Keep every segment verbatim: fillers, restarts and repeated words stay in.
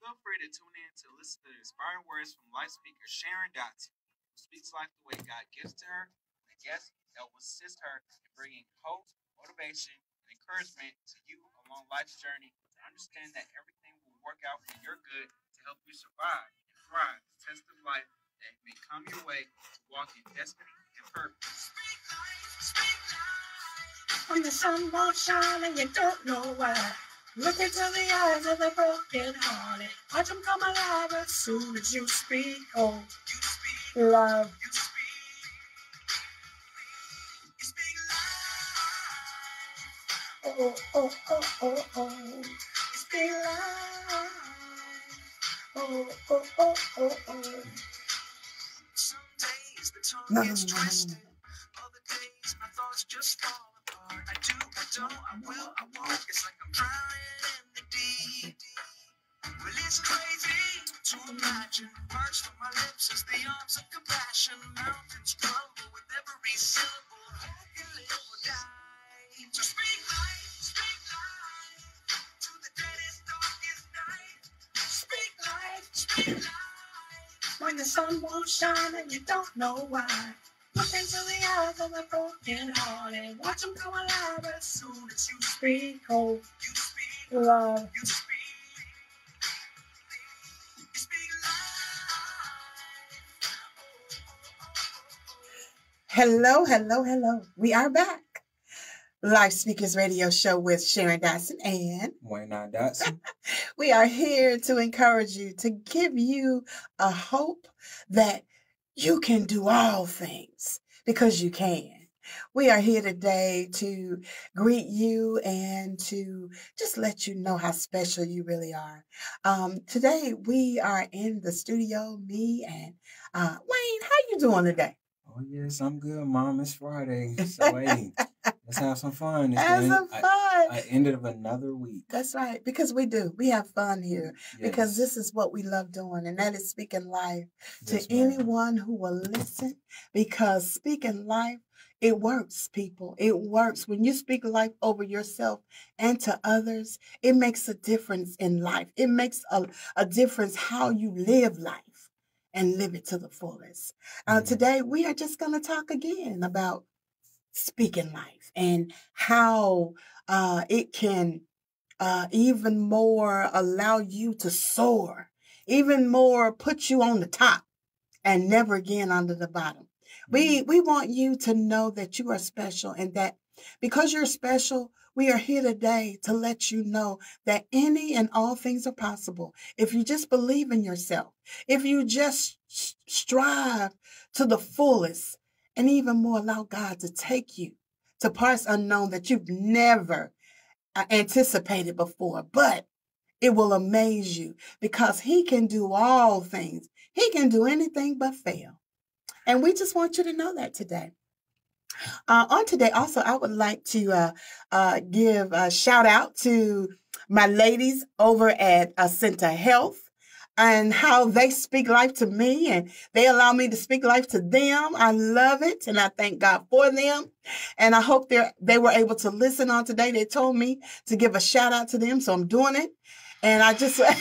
Feel free to tune in to listen to the inspiring words from life speaker Sharon Dotson, who speaks life the way God gives to her, and a guest that will assist her in bringing hope, motivation, and encouragement to you along life's journey to understand that everything will work out for your good to help you survive and thrive the test of life that may come your way to walk in destiny and purpose. When the sun won't shine and you don't know why, look into the eyes of the broken hearted. Watch them come alive as soon as you speak. Oh, love. Oh, oh, oh, oh, oh. Speak life. Oh, oh, oh, oh, oh. Some days the tongue gets twisted. Other days my thoughts just fall apart. I do, I don't, I will, I won't. It's like I'm drowning in the deep. Well, it's crazy to imagine words from my lips as the arms of compassion. Mountains crumble with every syllable. I can live or die. So speak life, speak life to the deadest, darkest night. Speak life, speak life when the sun won't shine and you don't know why. Look into the eyes of a broken heart and watch them come alive as soon as you speak. Oh, you speak love. You speak. You speak life. Hello, hello, hello. We are back. Life Speakers Radio Show with Sharon Dotson and Wayne Dotson. We are here to encourage you, to give you a hope that you can do all things because you can. We are here today to greet you and to just let you know how special you really are. Um, today we are in the studio, me and uh, Wayne. How you doing today? Oh yes, I'm good, Mom. It's Friday, so hey, let's have some fun. It's Have some fun. I, I ended of another week. That's right, because we do. We have fun here Yes. because this is what we love doing, and that is speaking life Yes, to ma'am. anyone who will listen, because speaking life, it works, people. It works. When you speak life over yourself and to others, it makes a difference in life. It makes a, a difference how you live life and live it to the fullest. Uh, Mhm. Today, we are just going to talk again about speaking life and how uh, it can uh, even more allow you to soar, even more put you on the top and never again under the bottom. We we want you to know that you are special and that because you're special, we are here today to let you know that any and all things are possible. If you just believe in yourself, if you just s- strive to the fullest and even more allow God to take you to parts unknown that you've never uh, anticipated before, but it will amaze you because he can do all things. He can do anything but fail. And we just want you to know that today. Uh, on today, also, I would like to uh, uh, give a shout out to my ladies over at Ascenta Health and how they speak life to me and they allow me to speak life to them. I love it and I thank God for them. And I hope they they were able to listen on today. They told me to give a shout out to them, so I'm doing it. And I just, Yes.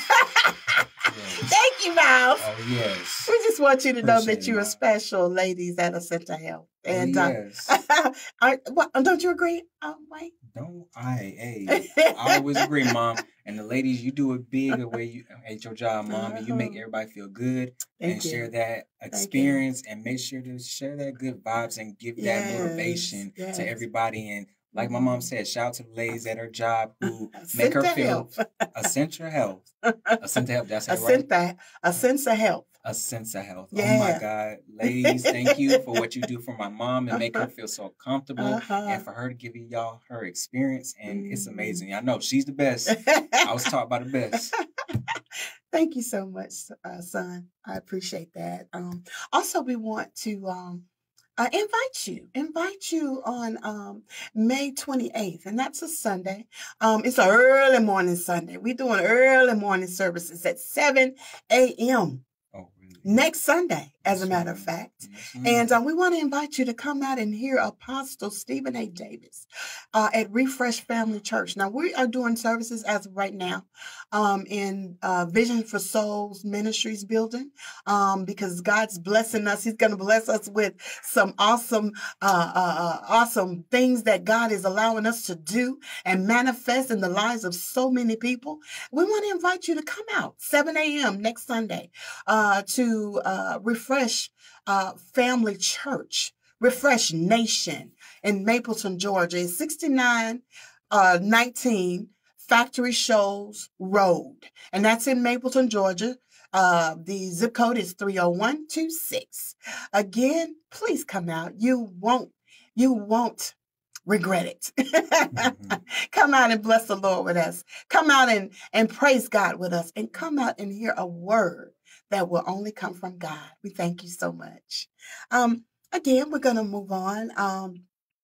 thank you, Miles. Oh yes. We just want you to know Appreciate that it, you are Mom. special, ladies at Ascenta Health. Oh And yes. uh, I, what, don't you agree? Oh, wait. Don't I? Hey, I always agree, Mom. And the ladies, you do it big the way you at your job, Mom, and you make Uh-huh. everybody feel good Thank and you. share that you. experience and make sure to share that good vibes and give that Yes, motivation yes. to everybody. And like my mom said, shout out to the ladies at her job who Ascenta make her feel Health. Ascenta Health. Ascenta Health. Did I say it right? Ascenta, Ascenta Health. A sense of health. Yeah. Oh my God. Ladies, thank you for what you do for my mom and make her feel so comfortable Uh-huh. and for her to give y'all her experience. And it's Mhm. amazing. I know she's the best. I was taught by the best. Thank you so much, uh, son. I appreciate that. Um, also, we want to um, uh, invite you, invite you on um, May twenty-eighth, and that's a Sunday. Um, it's an early morning Sunday. We're doing early morning services at seven a.m. Oh, really? next Sunday, as a Yes, matter of ma'am. fact. Yes, ma'am. And um, we want to invite you to come out and hear Apostle Stephen A. Davis uh, at Refresh Family Church. Now, we are doing services as of right now um, in uh, Vision for Souls Ministries building um, because God's blessing us. He's going to bless us with some awesome, uh, uh, uh, awesome things that God is allowing us to do and manifest in the lives of so many people. We want to invite you to come out seven a.m. next Sunday uh, to uh, Refresh uh, Family Church, Refresh Nation in Mapleton, Georgia. It's sixty-nine nineteen Factory Shoals Road, and that's in Mapleton, Georgia. Uh, the zip code is three oh one two six. Again, please come out. You won't, you won't regret it. Mm-hmm. Come out and bless the Lord with us. Come out and, and praise God with us, and come out and hear a word that will only come from God. We thank you so much. Um, again, we're going to move on. Um,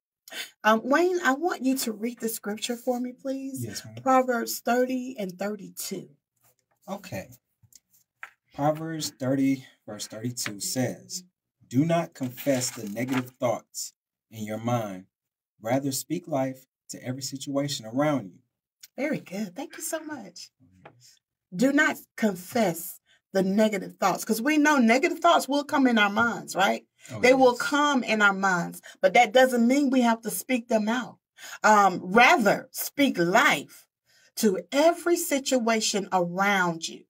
um, Wayne, I want you to read the scripture for me, please. Yes, ma'am. Proverbs thirty and thirty-two. Okay. Proverbs thirty, verse thirty-two says, "Do not confess the negative thoughts in your mind. Rather speak life to every situation around you." Very good. Thank you so much. Yes. Do not confess the negative thoughts, because we know negative thoughts will come in our minds, right? Oh, They will yes. come in our minds, but that doesn't mean we have to speak them out. Um, rather, speak life to every situation around you,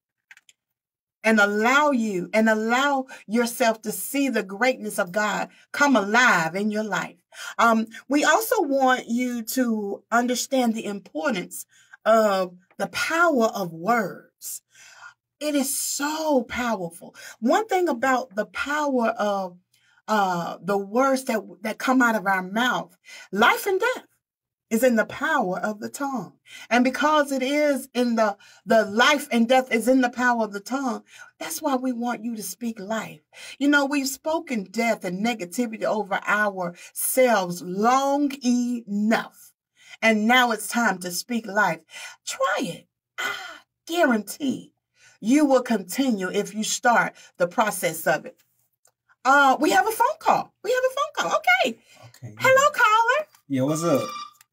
and allow you and allow yourself to see the greatness of God come alive in your life. Um, we also want you to understand the importance of the power of words. It is so powerful. One thing about the power of uh, the words that, that come out of our mouth, life and death is in the power of the tongue. And because it is in the, the life and death is in the power of the tongue, that's why we want you to speak life. You know, we've spoken death and negativity over ourselves long enough. And now it's time to speak life. Try it. I guarantee you will continue if you start the process of it. Uh, we have a phone call. We have a phone call. Okay. Okay. Hello, caller. Yeah, what's up? Hello,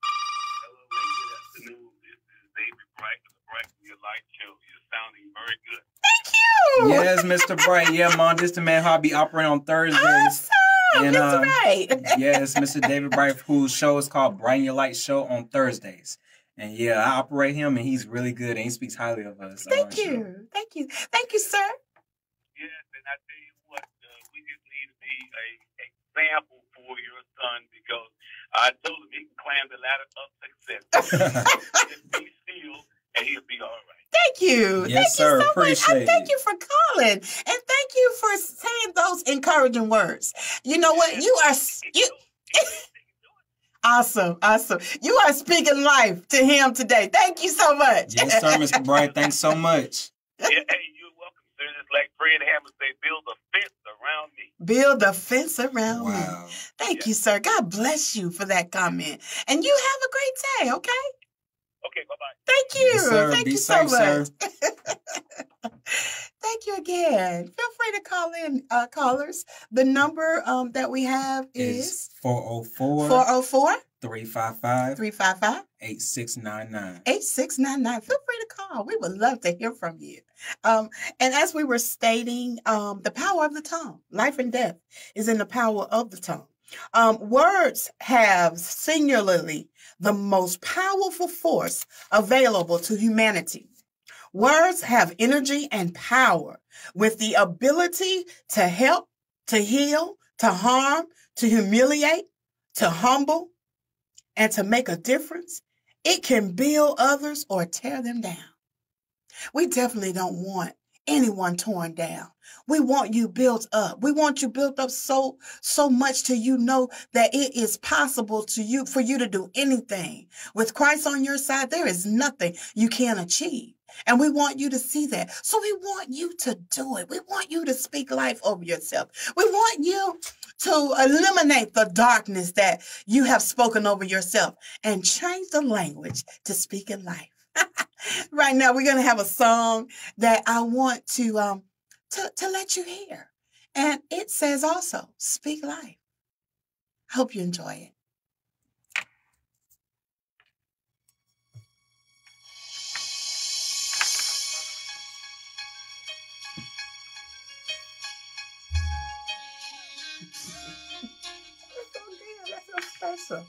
ladies. Good afternoon. This is David Bright of the Bright Your Light Show. You're sounding very good. Thank you. Yes, Mister Bright. Yeah, Mom, this the man how I be operating on Thursdays. Awesome. And, That's um, right. Yes, Mister David Bright, whose show is called Brighten Your Light Show on Thursdays. And yeah, I operate him, and he's really good, and he speaks highly of us. on Thank our show. you. Thank you. Thank you, sir. Yes, and I tell you what, uh, we just need to be a example for your son, because I told him he can climb the ladder of success. Just be still, and he'll be all right. Thank you. Yes, thank sir. you so Appreciate much. I thank it. you for calling, and thank you for saying those encouraging words. You know what? You are you. Awesome, awesome. You are speaking life to him today. Thank you so much. Yes, sir, Mister Bright. Thanks so much. Yeah, hey, you're welcome, sir. Just like Fred Hammond say, build a fence around me. Build a fence around me. Wow. Thank you, sir. God bless you for that comment. And you have a great day, okay? Okay, bye-bye. Thank you. Yes, sir. Thank Be you safe, so sir. much. Thank you again. Feel free to call in, uh, callers. The number um, that we have is Is four oh four, four oh four, three five five, three five five, eight six nine nine. eight six nine nine. Feel free to call. We would love to hear from you. Um, and as we were stating, um, the power of the tongue, life and death is in the power of the tongue. Um, words have singularly the most powerful force available to humanity. Words have energy and power with the ability to help, to heal, to harm, to humiliate, to humble, and to make a difference. It can build others or tear them down. We definitely don't want anyone torn down. We want you built up. We want you built up so, so much till you know that it is possible to you for you to do anything. With Christ on your side, there is nothing you can't achieve. And we want you to see that. So we want you to do it. We want you to speak life over yourself. We want you to eliminate the darkness that you have spoken over yourself and change the language to speak in life. Right now, we're going to have a song that I want to um, to, to let you hear. And it says also, speak life. I hope you enjoy it. That's so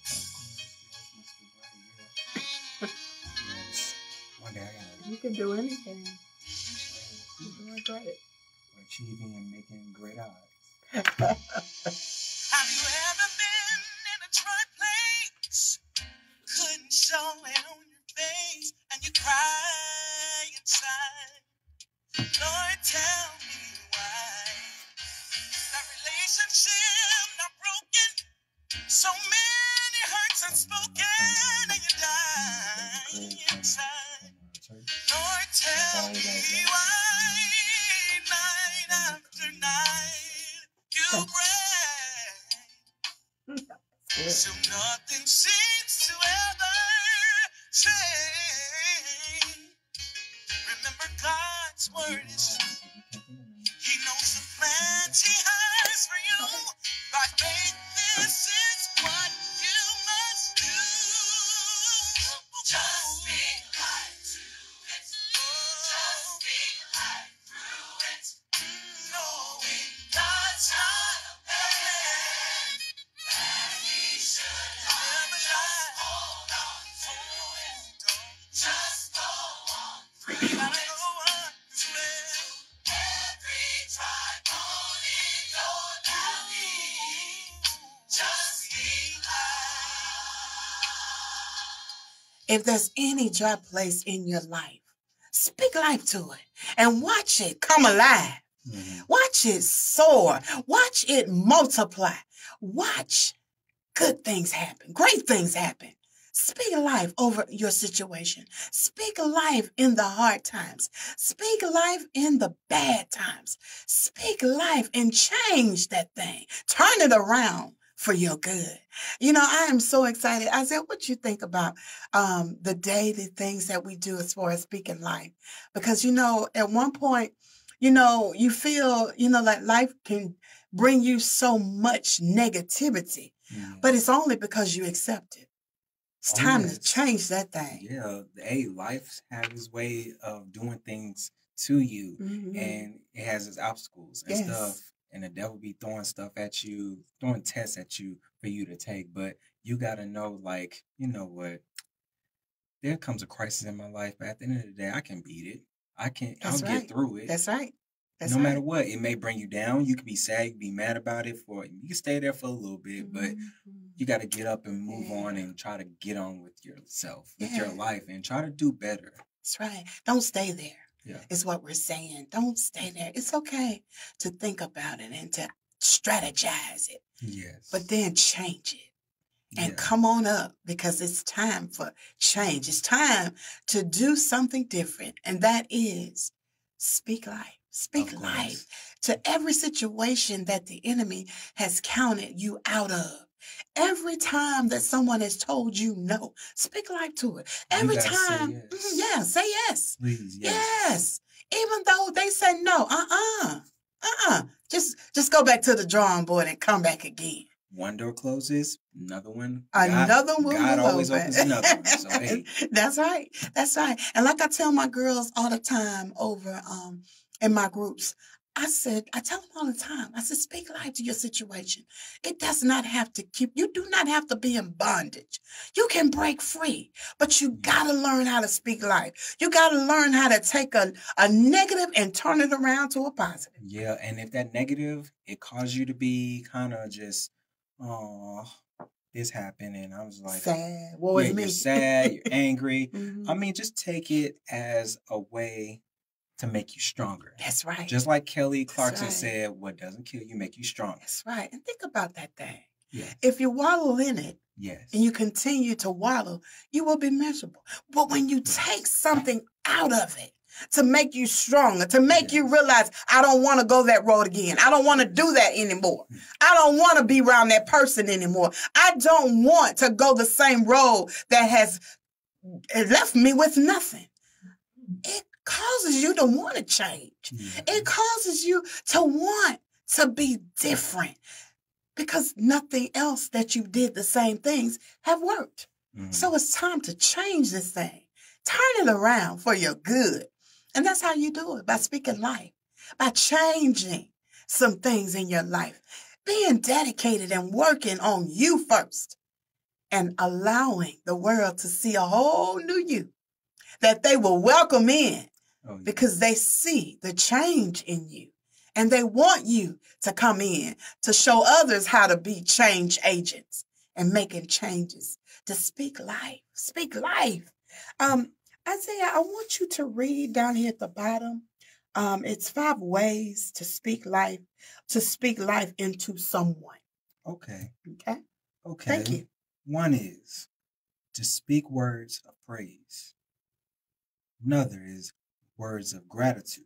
Yes. One day I gotta You can do anything. You're doing great. we're achieving and making great odds. Have you ever been in a dry place? Couldn't show it on your face, and you cry inside. Lord, tell me why. That relationship not broken. So many hurts unspoken, and you die inside. Lord, tell me why. Night after night, you pray. So nothing seems to ever change. Remember, God's word is true. He knows the plans He has for you. By faith, this is what you must do. Just speak life through it. Just speak life through it. Knowing God's not a man, and He should never lie. Hold on to it. Don't just go on. You gotta go on to it. Every dry bone in your valley, just speak life. If there's any dry place in your life, speak life to it and watch it come alive. Mhm. Watch it soar. Watch it multiply. Watch good things happen. Great things happen. Speak life over your situation. Speak life in the hard times. Speak life in the bad times. Speak life and change that thing. Turn it around for your good. You know, I am so excited. Isaiah, what you think about um, the daily things that we do as far as speaking life? Because, you know, at one point, you know, you feel, you know, like life can bring you so much negativity, Yeah. but it's only because you accept it. It's Oh, time to yes. change that thing. Yeah, hey, life has its way of doing things to you, Mhm. and it has its obstacles and Yes. stuff. And the devil be throwing stuff at you, throwing tests at you for you to take. But you gotta know, like, you know what? There comes a crisis in my life, but at the end of the day, I can beat it. I can. That's I'll right. get through it. That's right. That's no right. matter what, it may bring you down. You can be sad, you can be mad about it for. You can stay there for a little bit, but Mhm. you got to get up and move on Yeah. and try to get on with yourself, with your Yeah. life, and try to do better. That's right. Don't stay there. Yeah. Is what we're saying. Don't stay there. It's okay to think about it and to strategize it, Yes. but then change it and Yeah. come on up because it's time for change. It's time to do something different, and that is speak life. Speak Of life course. to every situation that the enemy has counted you out of. Every time that someone has told you no, speak life to it. You Every gotta say time, yes. mhm, yeah, say yes. Please, yes. Yes. Even though they say no, uh-uh. Uh-uh. Just just go back to the drawing board and come back again. One door closes, another one. God, Another one God will always open. opens another one. So hey, That's right. That's right. And like I tell my girls all the time over um in my groups, I said, I tell them all the time, I said, speak life to your situation. It does not have to keep, you do not have to be in bondage. You can break free, but you got to learn how to speak life. You got to learn how to take a, a negative and turn it around to a positive. yeah. And if that negative, it caused you to be kind of just, oh, this happened, and I was like, Sad. What yeah, was me? you're sad, you're angry. Mhm. I mean, just take it as a way to make you stronger. That's right. Just like Kelly Clarkson right. said, what doesn't kill you make you stronger. That's right. And think about that thing. Yes. If you wallow in it Yes. and you continue to wallow, you will be miserable. But when you take something out of it to make you stronger, to make you Yes. realize, I don't want to go that road again. I don't want to do that anymore. I don't want to be around that person anymore. I don't want to go the same road that has left me with nothing. It causes causes you to want to change. Yeah. It causes you to want to be different because nothing else that you did the same things have worked. Mhm. So it's time to change this thing. Turn it around for your good. And that's how you do it, by speaking life, by changing some things in your life, being dedicated and working on you first, and allowing the world to see a whole new you that they will welcome in Oh, yeah. because they see the change in you and they want you to come in to show others how to be change agents and making changes, to speak life, speak life. Um, Isaiah, I want you to read down here at the bottom. Um, it's five ways to speak life, to speak life into someone. Okay. Okay. Okay. Thank you. One is to speak words of praise. Another is words of gratitude.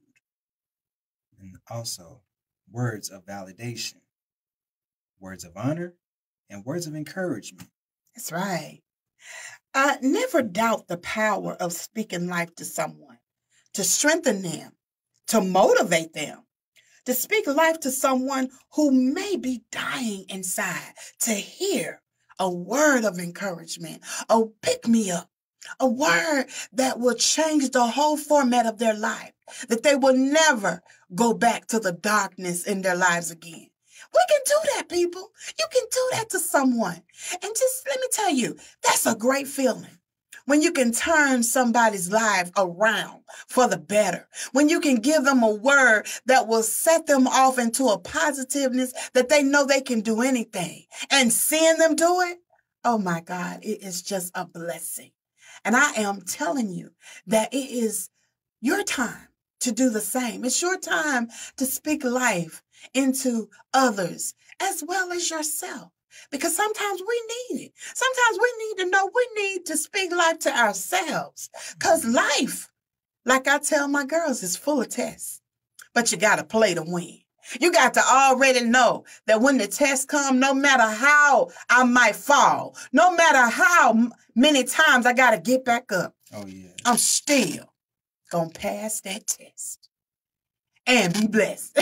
And also words of validation, words of honor, and words of encouragement. That's right. Uh, never doubt the power of speaking life to someone, to strengthen them, to motivate them, to speak life to someone who may be dying inside, to hear a word of encouragement, a pick me up, a word that will change the whole format of their life, that they will never go back to the darkness in their lives again. We can do that, people. You can do that to someone. And just let me tell you, that's a great feeling. When you can turn somebody's life around for the better, when you can give them a word that will set them off into a positiveness that they know they can do anything, and seeing them do it, oh my God, it is just a blessing. And I am telling you that it is your time to do the same. It's your time to speak life into others as well as yourself. Because sometimes we need it. Sometimes we need to know we need to speak life to ourselves. Because life, like I tell my girls, is full of tests. But you got to play to win. You got to already know that when the test comes, no matter how I might fall, no matter how many times I got to get back up, Oh, yeah. I'm still going to pass that test and be blessed.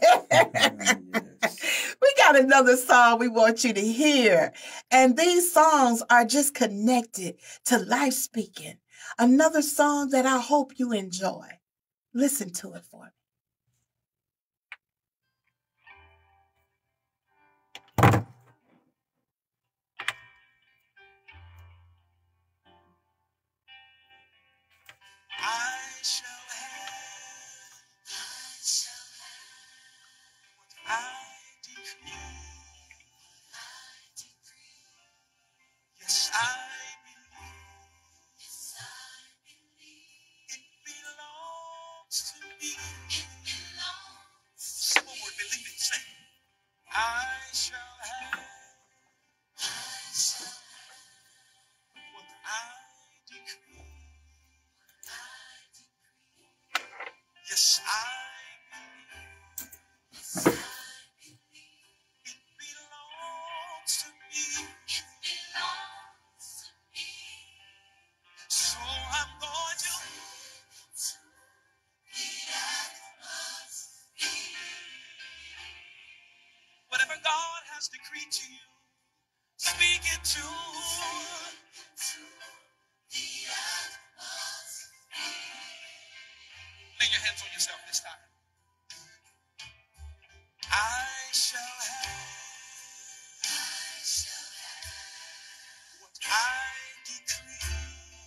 Yes. We got another song we want you to hear. And these songs are just connected to life speaking. Another song that I hope you enjoy. Listen to it for me. I shall have, I shall have what I decree. I decree. Yes, I believe. Yes, I believe. It belongs to me. It belongs. Simple word, believe it. Say, I shall have, I shall have what I decree. Yes, I believe. Yes, I believe. It belongs to me. It belongs to me. So I'm going to be atmosphere. Whatever God has decreed to you, speak it to the atmosphere. Lay your hands on yourself this time. I shall have, I shall have what I decree.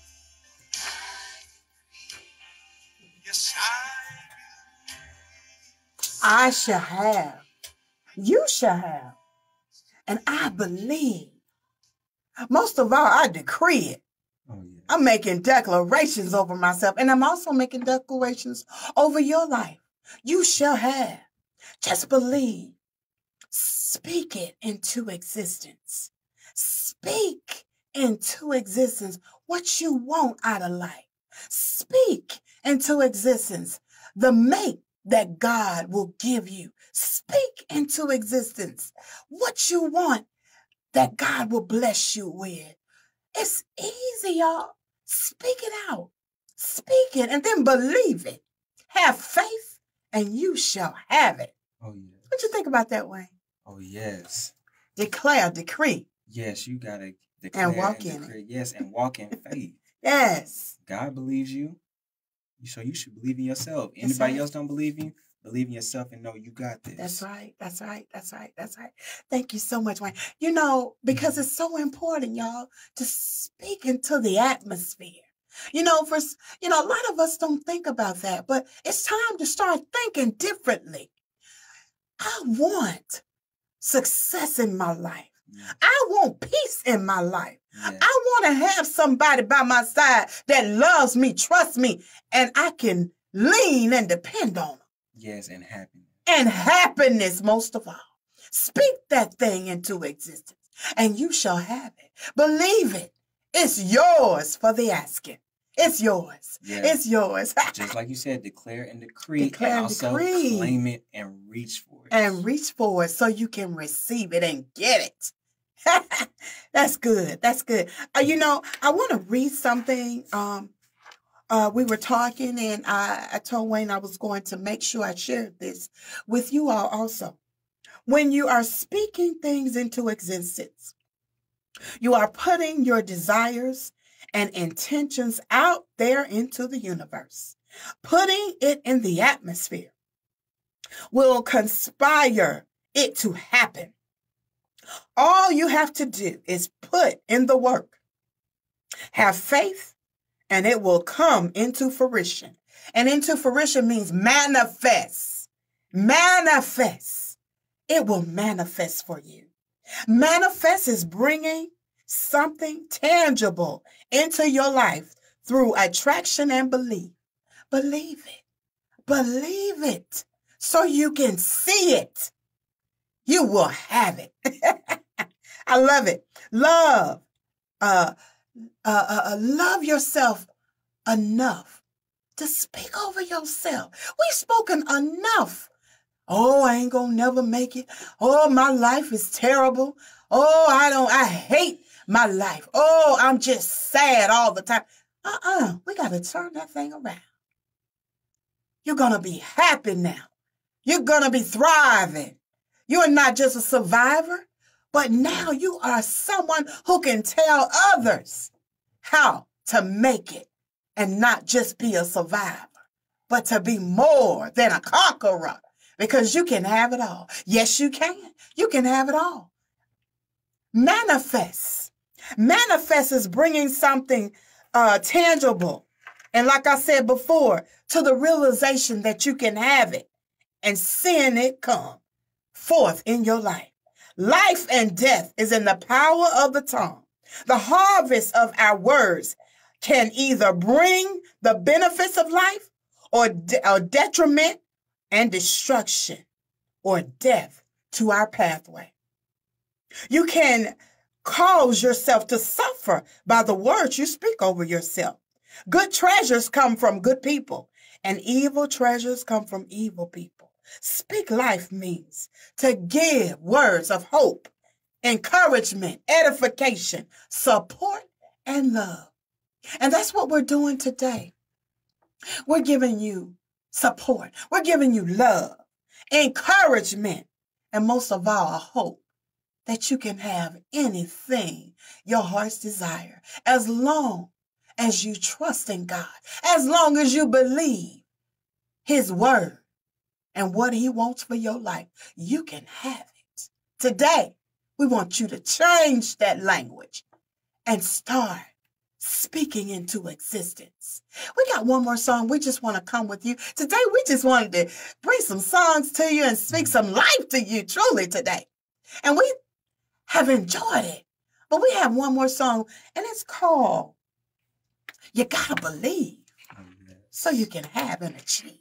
I decree. Yes, I believe. I shall have. You shall have. And I believe. Most of all, I decree it. Oh, yeah. I'm making declarations over myself, and I'm also making declarations over your life. You shall have. Just believe. Speak it into existence. Speak into existence what you want out of life. Speak into existence the mate that God will give you. Speak into existence what you want that God will bless you with. It's easy, y'all. Speak it out. Speak it and then believe it. Have faith and you shall have it. Oh, yes. What you think about that, Wayne? Oh, yes. Declare, decree. Yes, you got to declare And walk and in decree. it. Yes, and walk in faith. Yes. God believes you, so you should believe in yourself. That's Anybody right. else don't believe in you, believe in yourself and know you got this. That's right. That's right. That's right. That's right. Thank you so much, Wayne. You know, because it's so important, y'all, to speak into the atmosphere. You know, for you know, a lot of us don't think about that, but it's time to start thinking differently. I want success in my life. Yeah. I want peace in my life. Yeah. I want to have somebody by my side that loves me, trusts me, and I can lean and depend on them. Yes, and happiness. And happiness, most of all. Speak that thing into existence, and you shall have it. Believe it. It's yours for the asking. It's yours. Yeah. It's yours. Just like you said, declare and decree, Declare and and also decree. claim it and reach for it. And reach for it so you can receive it and get it. That's good. That's good. Uh, you know, I want to read something. Um, uh, we were talking, and I, I told Wayne I was going to make sure I shared this with you all also. When you are speaking things into existence, you are putting your desires and intentions out there into the universe. Putting it in the atmosphere will conspire it to happen. All you have to do is put in the work. Have faith, and it will come into fruition. And into fruition means manifest. Manifest. It will manifest for you. Manifest is bringing something tangible into your life through attraction and belief. Believe it. Believe it so you can see it. You will have it. I love it. Love. Uh, uh, uh, uh, love yourself enough to speak over yourself. We've spoken enough. Oh, I ain't gonna never make it. Oh, my life is terrible. Oh, I don't, I hate my life. Oh, I'm just sad all the time. Uh-uh, we gotta turn that thing around. You're gonna be happy now. You're gonna be thriving. You're not just a survivor, but now you are someone who can tell others how to make it and not just be a survivor, but to be more than a conqueror, because you can have it all. Yes, you can. You can have it all. Manifest. Manifest is bringing something uh, tangible. And like I said before, to the realization that you can have it and seeing it come forth in your life. Life and death is in the power of the tongue. The harvest of our words can either bring the benefits of life or, de- or detriment and destruction or death to our pathway. You can cause yourself to suffer by the words you speak over yourself. Good treasures come from good people, and evil treasures come from evil people. Speak life means to give words of hope, encouragement, edification, support, and love. And that's what we're doing today. We're giving you support. We're giving you love, encouragement, and most of all, a hope that you can have anything your heart's desire, as long as you trust in God, as long as you believe His word and what He wants for your life, you can have it. Today, we want you to change that language and start speaking into existence. We got one more song. We just want to come with you. Today, we just wanted to bring some songs to you and speak some life to you truly today. And we have enjoyed it. But we have one more song, and it's called You Gotta Believe So You Can Have and Achieve.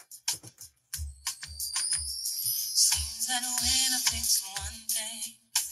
Seems that when I fix one thing,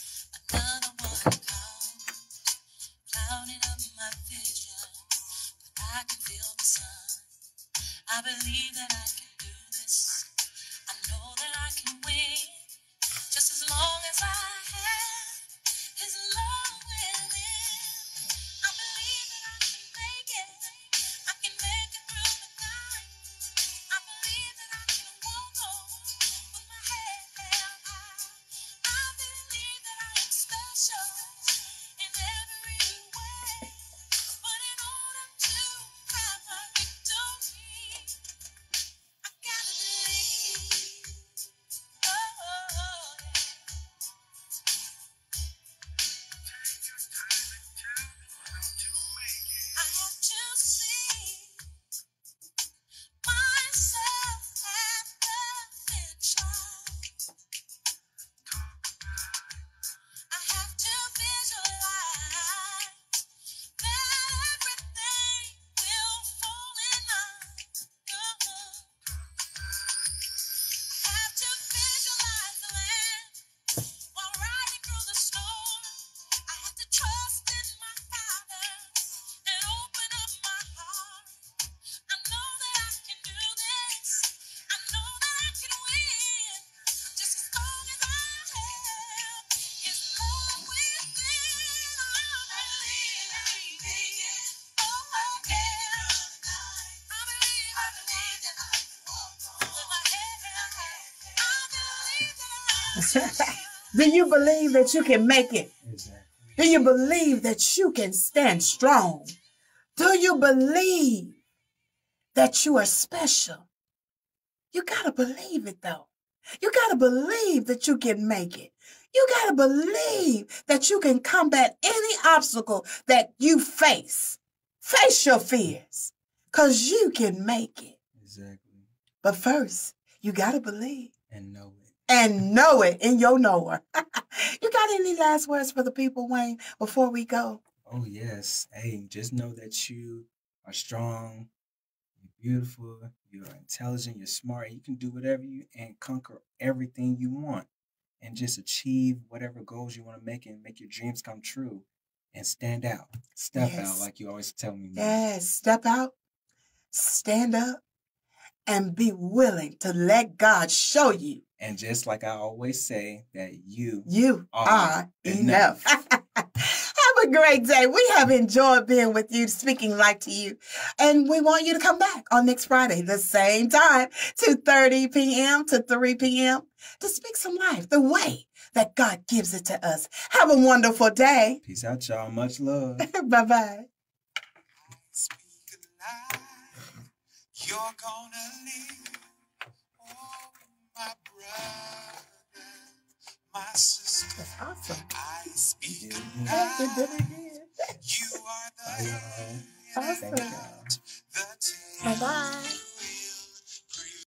Do you believe that you can make it? Exactly. Do you believe that you can stand strong? Do you believe that you are special? You got to believe it, though. You got to believe that you can make it. You got to believe that you can combat any obstacle that you face. Face your fears, because you can make it. Exactly. But first, you got to believe. And know it. And know it in your knower. You got any last words for the people, Wayne, before we go? Oh, yes. Hey, just know that you are strong, you're beautiful, you're intelligent, you're smart, you can do whatever you and conquer everything you want and just achieve whatever goals you want to make and make your dreams come true and stand out. Step Yes. out, like you always tell me. Mom. Yes, step out, stand up, and be willing to let God show you. And just like I always say, that you You are are enough. enough. Have a great day. We have enjoyed being with you, speaking life to you. And we want you to come back on next Friday, the same time, two thirty p.m. to three p.m. to speak some life the way that God gives it to us. Have a wonderful day. Peace out, y'all. Much love. Bye-bye. Speak alive, you're gonna live. Oh, my brother, my sister. That's awesome. I speak Yes, it did alive. again. You are Bye, the y'all. Awesome. Thank y'all. the tail. Bye-bye.